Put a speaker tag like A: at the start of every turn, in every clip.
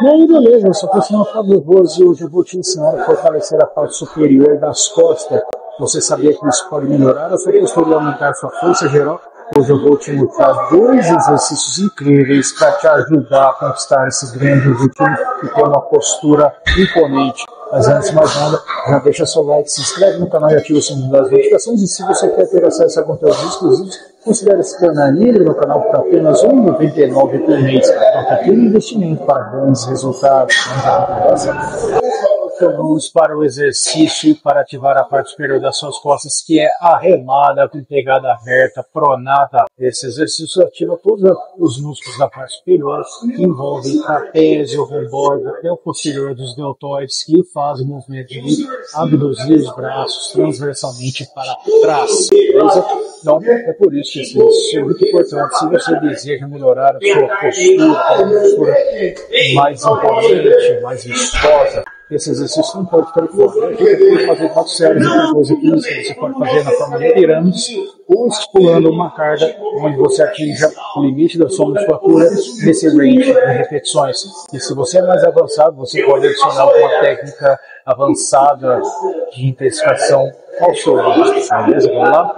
A: E aí, beleza, eu sou o Personal Fábio Vilas Boas e hoje eu vou te ensinar a fortalecer a parte superior das costas. Você sabia que isso pode melhorar a sua postura e aumentar a sua força geral? Hoje eu vou te mostrar 2 exercícios incríveis para te ajudar a conquistar esses grandes objetivos e ter uma postura imponente. Mas antes de mais nada, já deixa seu like, se inscreve no canal e ativa o sininho das notificações. E se você quer ter acesso a conteúdos exclusivos, considere se tornar membro no canal por apenas R$ 1,99 por mês. É um pequeno investimento para grandes resultados. Então vamos para o exercício para ativar a parte superior das suas costas, que é a remada com pegada aberta, pronata. Esse exercício ativa todos os músculos da parte superior, que envolvem trapézio, rombóides, até o posterior dos deltóides, que faz o movimento de abduzir os braços transversalmente para trás. Beleza? Então, é por isso que esse exercício é muito importante. Se você deseja melhorar a sua postura mais imponente, mais vistosa, esse exercício não pode ficar fora. Você pode fazer passos sérios e coisa que você pode fazer na forma de pirâmide ou estipulando uma carga onde você atinja o limite da sua musculatura nesse range de repetições. E se você é mais avançado, você pode adicionar uma técnica avançada de intensificação ao seu uso. Beleza? Vamos lá?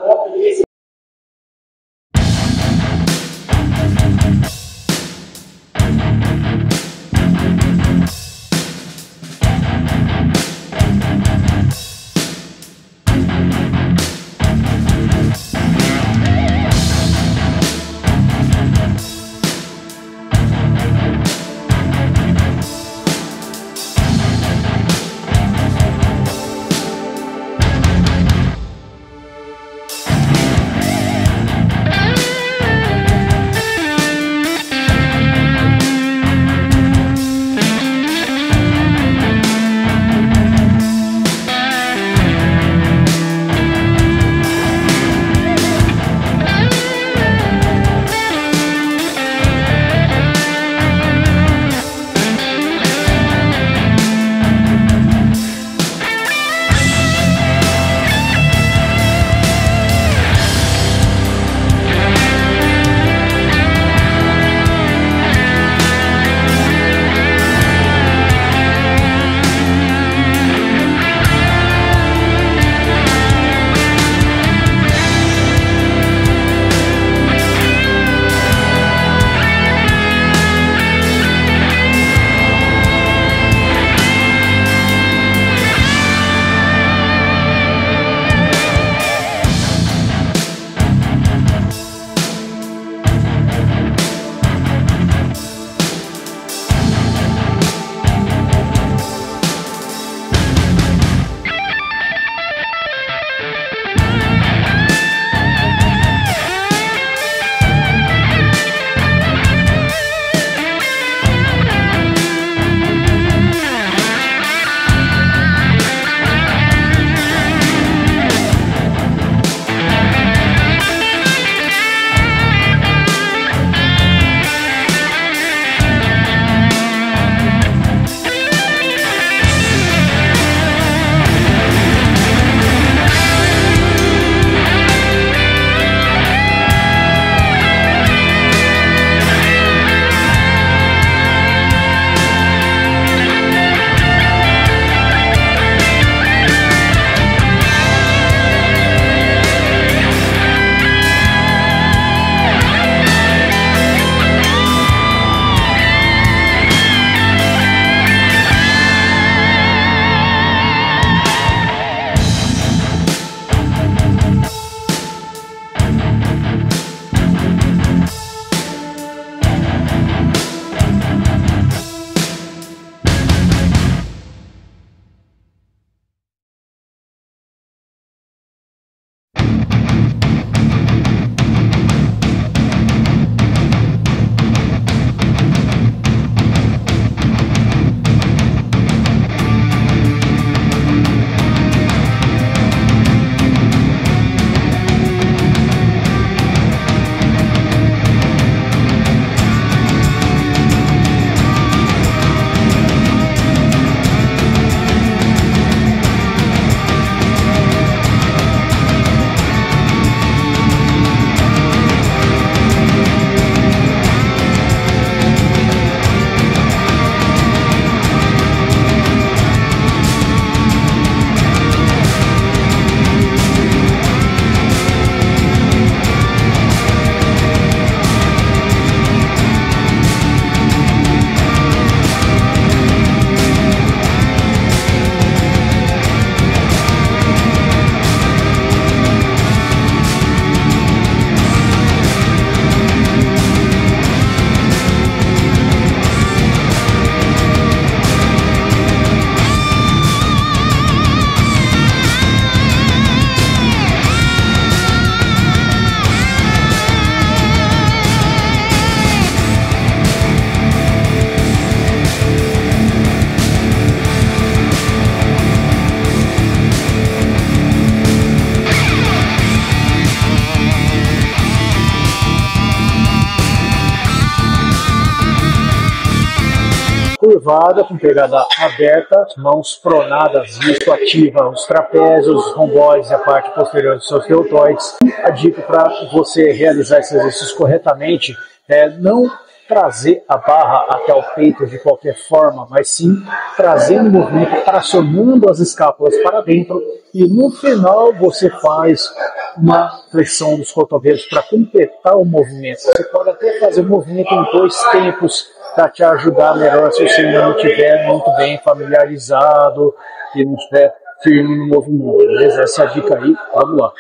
A: curvada com pegada aberta, mãos pronadas, isso ativa os trapézios, os rombóides e a parte posterior dos seus deltóides. A dica para você realizar esses exercícios corretamente é não trazer a barra até o peito de qualquer forma, mas sim trazendo o movimento, tracionando as escápulas para dentro, e no final você faz uma flexão dos cotovelos para completar o movimento. Você pode até fazer o movimento em 2 tempos para te ajudar melhor se você ainda não estiver muito bem familiarizado e não estiver firme no movimento. Beleza? Essa é a dica aí, vamos lá.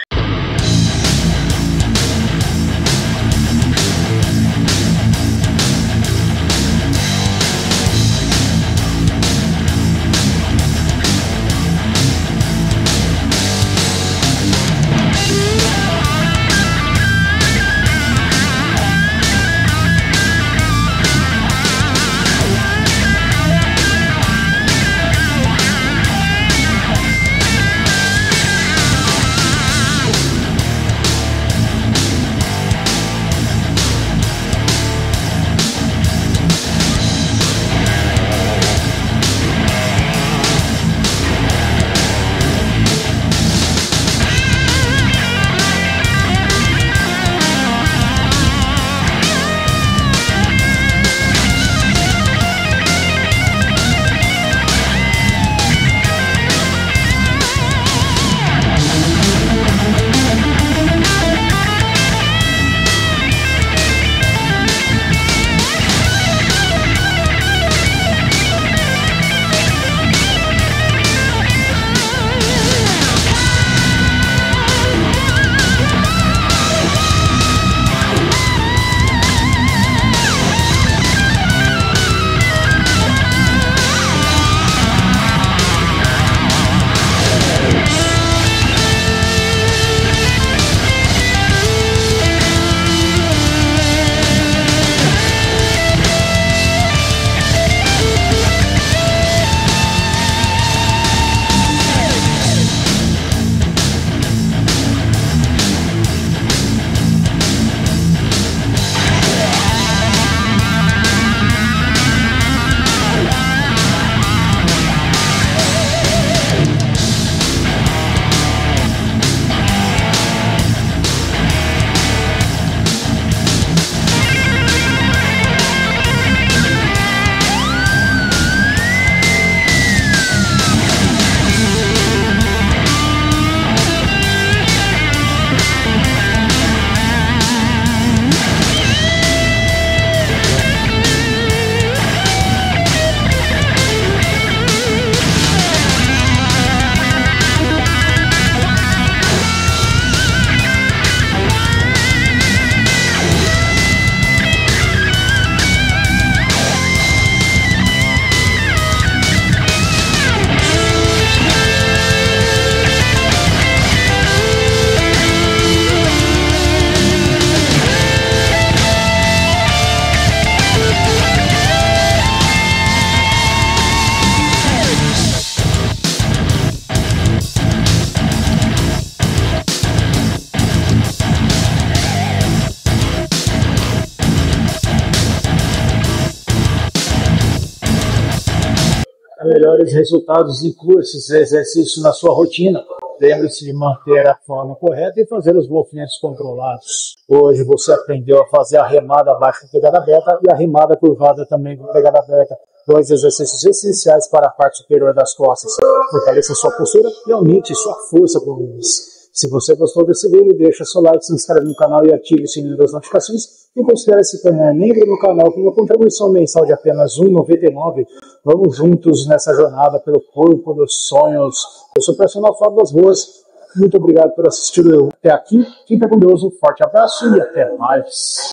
A: Melhores resultados, inclua esses exercícios na sua rotina. Lembre-se de manter a forma correta e fazer os movimentos controlados. Hoje você aprendeu a fazer a remada abaixo com pegada aberta e a remada curvada também com pegada aberta. 2 exercícios essenciais para a parte superior das costas. Fortaleça sua postura e aumente sua força com eles. Se você gostou desse vídeo, deixa seu like, se inscreve no canal e ative o sininho das notificações. E considere se tornar membro no canal com uma contribuição mensal de apenas R$ 1,99. Vamos juntos nessa jornada pelo corpo dos sonhos. Eu sou o Personal Fábio Vilas Boas. Muito obrigado por assistir até aqui. Fica com Deus, um forte abraço e até mais.